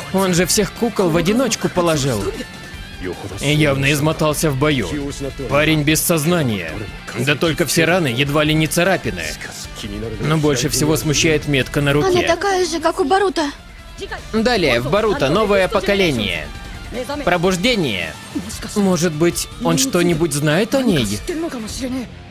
Он же всех кукол в одиночку положил. И явно измотался в бою. Парень без сознания. Да только все раны едва ли не царапины. Но больше всего смущает метка на Она руке. такая же, как у Боруто. Далее, в Боруто новое поколение. Пробуждение. Может быть, он что-нибудь знает о ней?